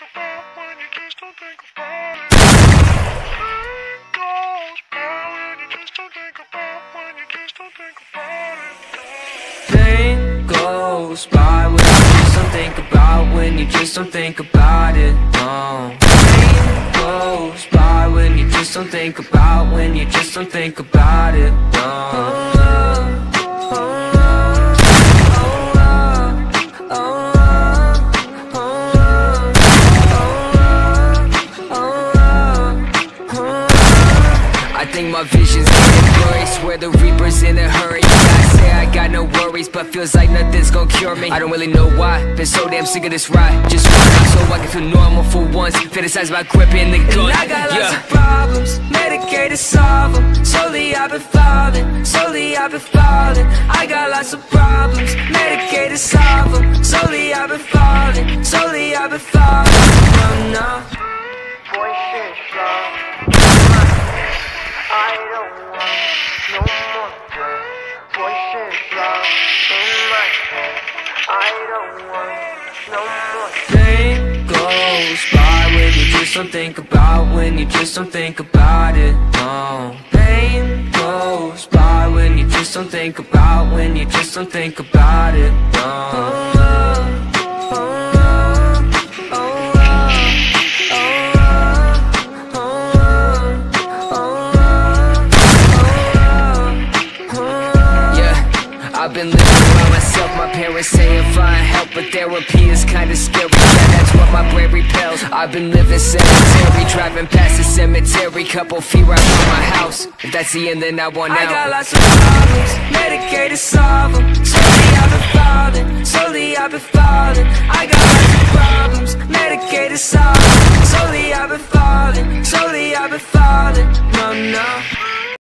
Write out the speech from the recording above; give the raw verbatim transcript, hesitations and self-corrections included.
about when you just don't think about it. Time goes by when you just don't think about when you just don't think about it. Pain goes by when you just don't think about when you just don't think about it. No. Pain goes by when you just don't think about when you just don't think about it. No. I think my vision's getting blurry. Swear the reaper's in a hurry. Yeah, I say I got no worries, but feels like nothing's gonna cure me. I don't really know why, been so damn sick of this ride. Just want out so I can feel normal for once. Fantasize about gripping the gun. And I got lots yeah. of problems, medicated to solve them. Slowly I've been falling, slowly I've been falling. I got lots of problems, medicated to solve them. Slowly I've been falling, slowly I've been falling. No, no. Boy, shit's flawed. I don't want no more drugs. Boy, shit's flawed in my head. I don't want no more. Pain goes by when you just don't think about when you just don't think about it. No. Pain goes by when you just don't think about when you just don't think about it. No. I've been living by myself, my parents saying find help, but therapy is kinda scary, yeah, that's what my brain repels. I've been living sedentary, driving past the cemetery, couple feet right from my house. If that's the end, then I want out. I got lots of problems, medicated to solve them. Slowly I've been falling, slowly I've been falling. I got lots of problems, medicated to solve them. Slowly I've been falling, slowly I've been falling. No, no.